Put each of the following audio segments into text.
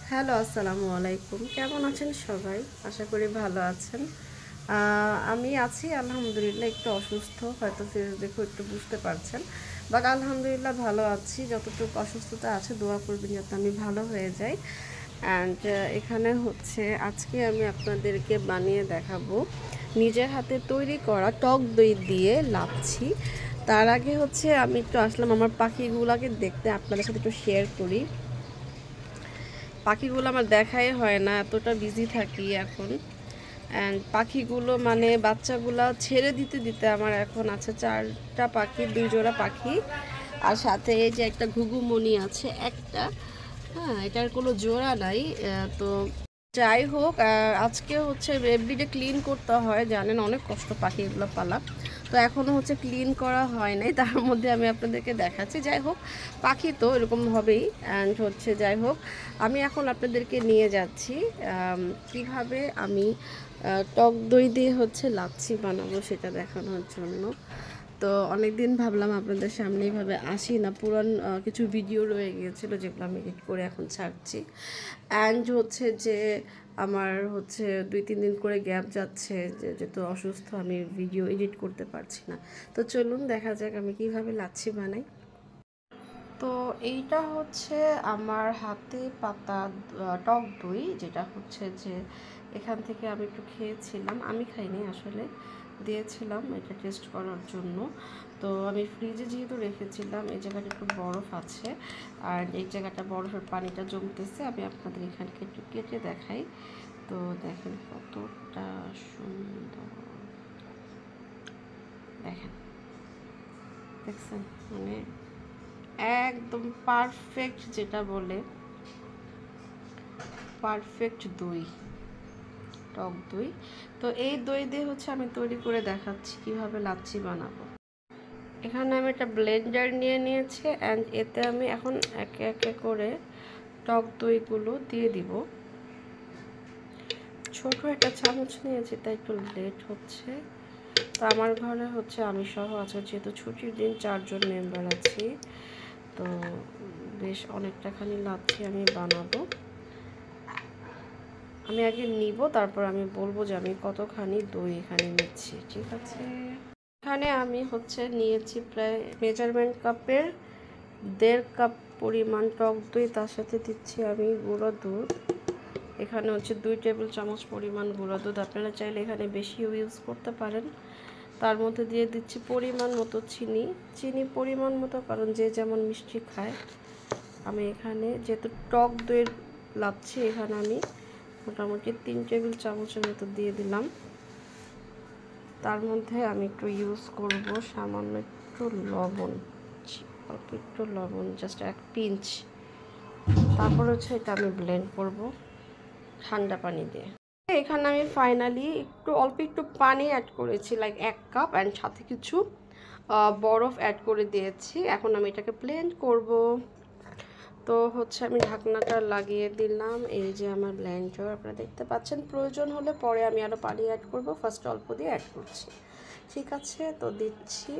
Hello, আসসালামু আলাইকুম। কেমন আছেন সবাই? আশা করি ভালো আছেন। আমি আছি আলহামদুলিল্লাহ, একটু অসুস্থ, হয়তো ফেস দেখে একটু বুঝতে পারছেন, বাট আলহামদুলিল্লাহ ভালো আছি। যতটুকু অসুস্থতা আছে দোয়া করবেন যাতে আমি ভালো হয়ে যাই। অ্যান্ড এখানে হচ্ছে আজকে আমি আপনাদেরকে বানিয়ে দেখাবো নিজের হাতে তৈরি করা টক দই দিয়ে লাচ্ছি। তার আগে হচ্ছে আমি একটু আসলাম আমার পাখিগুলোকে দেখতে, আপনাদের সাথে একটু শেয়ার করি। পাখিগুলো আমার দেখাই হয় না, এতটা বিজি থাকি এখন। অ্যান্ড পাখিগুলো মানে বাচ্চাগুলো ছেড়ে দিতে দিতে আমার এখন আছে 4টা পাখি, 2 জোড়া পাখি, আর সাথে এই যে একটা ঘুঘুমণি আছে একটা। হ্যাঁ, এটার কোনো জোড়া নাই। তো যাই হোক, আজকে হচ্ছে এভরিডে ক্লিন করতে হয়, জানেন অনেক কষ্ট পাখি এগুলো পালা। তো এখনও হচ্ছে ক্লিন করা হয় নাই, তার মধ্যে আমি আপনাদেরকে দেখাচ্ছি। যাই হোক, পাখি তো এরকম হবেই। অ্যান্ড হচ্ছে যাই হোক, আমি এখন আপনাদেরকে নিয়ে যাচ্ছি কিভাবে আমি টক দই দিয়ে হচ্ছে লাচ্ছি বানাবো সেটা দেখানোর জন্য। তো অনেক দিন ভাবলাম আপনাদের সামনে এইভাবে আসি না, পুরান কিছু ভিডিও রয়ে গিয়েছিলো যেগুলো আমি এডিট করে এখন ছাড়ছি। অ্যান্ড হচ্ছে যে আমার হচ্ছে 2-3 দিন করে গ্যাপ যাচ্ছে, যেহেতু অসুস্থ আমি ভিডিও এডিট করতে পারছি না। তো চলুন দেখা যাক আমি কিভাবে লাচ্ছি বানাই। তো এইটা হচ্ছে আমার হাতে পাতা টক দই, যেটা হচ্ছে যে এখান থেকে আমি একটু খেয়েছিলাম, আমি খাইনি আসলে, দিয়েছিলাম এটা টেস্ট করার জন্য। তো আমি ফ্রিজে যেহেতু রেখেছিলাম, এই জায়গাটা একটু বরফ আছে আর এই জায়গাটা বরফের পানিটা জমতেছে। আমি আপনাদের এখানকে একটু কেটে দেখাই। তো দেখেন কতটা সুন্দর, দেখেন, দেখছেন, মানে একদম পারফেক্ট, যেটা বলে পারফেক্ট দই, টক দই। তো এই দই দিয়ে হচ্ছে আমি তৈরি করে দেখাচ্ছি কিভাবে লাচ্ছি বানাবো। এখানে আমি একটা ব্লেন্ডার নিয়ে নিয়েছি অ্যান্ড এতে আমি এখন একে একে করে টক দইগুলো দিয়ে দিব। ছোট একটা চামচ নিয়েছি তাই একটু লেট হচ্ছে। তো আমার ঘরে হচ্ছে আমি সহ আছে, যেহেতু ছুটির দিন 4 জন মেম্বার আছি, তো বেশ অনেকটাখানি লাচ্ছি আমি বানাবো। আমি আগে নিব, তারপর আমি বলবো যে আমি কতখানি দই এখানে নিচ্ছি, ঠিক আছে? এখানে আমি হচ্ছে নিয়েছি প্রায় মেজারমেন্ট কাপের 1.5 কাপ পরিমাণ টক দই, তার সাথে দিচ্ছি আমি গুঁড়ো দুধ। এখানে হচ্ছে 2 টেবিল চামচ পরিমাণ গুঁড়ো দুধ, আপনারা চাইলে এখানে বেশিও ইউজ করতে পারেন। তার মধ্যে দিয়ে দিচ্ছি পরিমাণ মতো চিনি পরিমাণ মতো, কারণ যে যেমন মিষ্টি খায়। আমি এখানে যেহেতু টক দইয়ের লাচ্ছি, এখানে আমি মোটামুটি 3 টেবিল চামচের মতো দিয়ে দিলাম। তার মধ্যে আমি একটু ইউজ করব সামান্য একটু লবণ, অল্প একটু লবণ, জাস্ট 1 পিঞ্চ। তারপর হচ্ছে এটা আমি ব্লেন্ড করব ঠান্ডা পানি দিয়ে। এখানে আমি ফাইনালি অল্প একটু পানি অ্যাড করেছি, লাইক 1 কাপ, অ্যান্ড সাথে কিছু বরফ অ্যাড করে দিয়েছি। এখন আমি এটাকে ব্লেন্ড করব। তো হচ্ছে আমি ঢাকনাটা লাগিয়ে দিলাম। এই যে আমার ব্লেন্ডার আপনারা দেখতে পাচ্ছেন। প্রয়োজন হলে পরে আমি আরও পানি অ্যাড করব, ফার্স্ট অল্প দিয়ে অ্যাড করছি, ঠিক আছে? তো দিচ্ছি।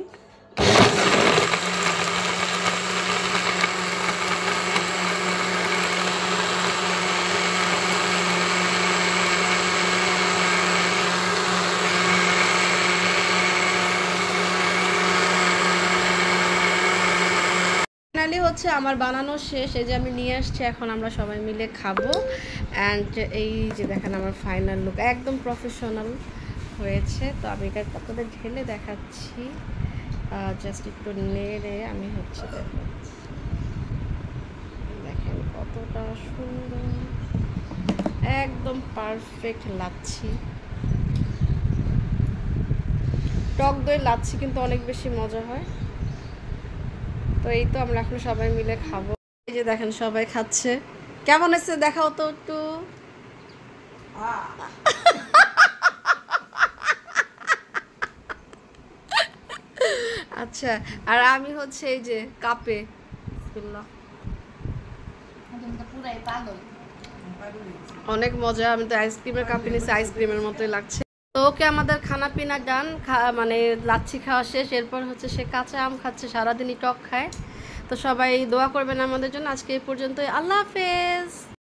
ফাইনালি হচ্ছে আমার বানানো শেষ, এই যে আমি নিয়ে আসছি, এখন আমরা সবাই মিলে খাবো। অ্যান্ড এই যে দেখেন আমার ফাইনাল লুক একদম প্রফেশনাল হয়েছে। তো আমি এটা আপনাদের ঢেলে দেখাচ্ছি, জাস্ট একটু নেড়ে আমি হচ্ছে দেখাচ্ছি, দেখেন কতটা সুন্দর, একদম পারফেক্ট লাচ্ছি। টক দই লাচ্ছি কিন্তু অনেক বেশি মজা হয়। তো এই তো আমরা এখন সবাই মিলে খাবো। এই যে দেখেন সবাই খাচ্ছে, কেমন হয়েছে দেখাও তো একটু। আচ্ছা, আর আমি হচ্ছে এই যে কাপে, অনেক মজা। আমি তো আইসক্রিমের কাপে নিয়েছি, আইসক্রিমের মতোই লাগছে। তো ওকে আমাদের খানা পিনা ডান, মানে লাচ্ছি খাওয়া শেষ। এরপর হচ্ছে সে কাঁচা আম খাচ্ছে, সারাদিনই টক খায়। তো সবাই দোয়া করবেন আমাদের জন্য। আজকে এই পর্যন্তই, আল্লাহ হাফেজ।